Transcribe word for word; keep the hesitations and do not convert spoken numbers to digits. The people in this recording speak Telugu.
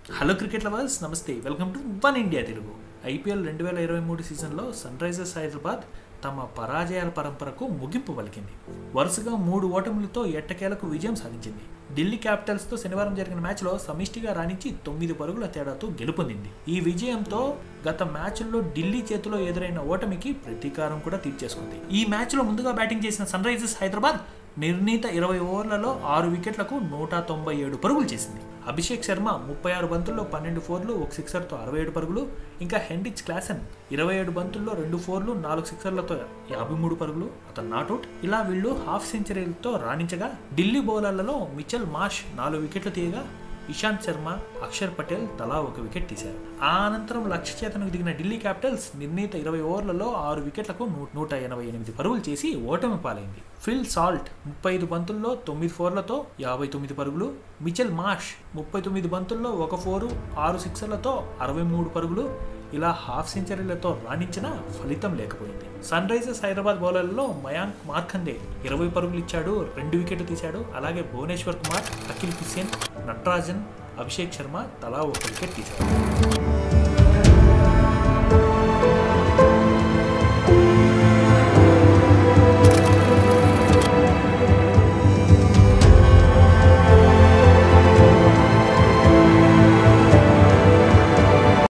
హలో క్రికెట్ లవర్స్, నమస్తే. Welcome to one India Telugu. IPL రెండు వేల ఇరవై మూడు సీజన్లో సన్ రైజర్స్ హైదరాబాద్ తమ పరాజయాల పరంపరకు ముగింపు పలికింది. వరుసగా మూడు ఓటములతో ఎట్టకేలకు విజయం సాధించింది. ఢిల్లీ క్యాపిటల్స్తో శనివారం జరిగిన మ్యాచ్లో సమిష్టిగా రాణించి తొమ్మిది పరుగుల తేడాతో గెలుపొందింది. ఈ విజయంతో గత మ్యాచ్ల్లో ఢిల్లీ చేతిలో ఎదురైన ఓటమికి ప్రతీకారం కూడా తీర్చేసుకుంది. ఈ మ్యాచ్లో ముందుగా బ్యాటింగ్ చేసిన సన్ రైజర్స్ హైదరాబాద్ నిర్ణీత ఇరవై ఓవర్లలో ఆరు వికెట్లకు నూట తొంభై ఏడు పరుగులు చేసింది. అభిషేక్ శర్మ ముప్పై ఆరు బంతుల్లో పన్నెండు ఫోర్లు, ఒక సిక్సర్తో అరవై ఏడు పరుగులు, ఇంకా హెన్రిచ్ క్లాసెన్ ఇరవై ఏడు బంతుల్లో రెండు ఫోర్లు, నాలుగు సిక్సర్లతో యాభై మూడు పరుగులు, అతను నాట్అవుట్. ఇలా వీళ్ళు హాఫ్ సెంచరీలతో రాణించగా ఢిల్లీ బౌలర్లలో మిచెల్ మార్ష్ నాలుగు వికెట్లు తీయగా ఇషాంత్ శర్మ, అక్షర్ పటేల్ తలా ఒక వికెట్ తీశారు. ఆ అనంతరం లక్ష్య చేతనకు దిగిన ఢిల్లీ క్యాపిటల్స్ నిర్ణీత ఇరవై ఓవర్లలో ఆరు వికెట్లకు నూట ఎనభై ఎనిమిది పరుగులు చేసి ఓటమి పాలైంది. ఫిల్ సాల్ట్ ముప్పై ఐదు బంతుల్లో తొమ్మిది ఫోర్లతో యాభై తొమ్మిది పరుగులు, మిచెల్ మార్ష్ ముప్పై తొమ్మిది బంతుల్లో ఒక ఫోరు, ఆరు సిక్సర్లతో అరవై మూడు పరుగులు. ఇలా హాఫ్ సెంచరీలతో రాణించిన ఫలితం లేకపోయింది. సన్ రైజర్స్ హైదరాబాద్ బౌలర్లలో మయాంక్ మార్కండే ఇరవై పరుగులు ఇచ్చాడు, రెండు వికెట్లు తీశాడు. అలాగే భువనేశ్వర్ కుమార్, అఖిల్ కిషన్, నటరాజన్, అభిషేక్ శర్మ తలా ఒక వికెట్ తీశాడు.